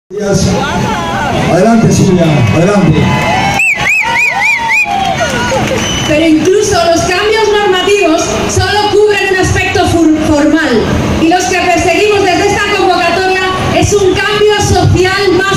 Adelante, Silvia, adelante. Pero incluso los cambios normativos solo cubren un aspecto formal, y los que perseguimos desde esta convocatoria es un cambio social más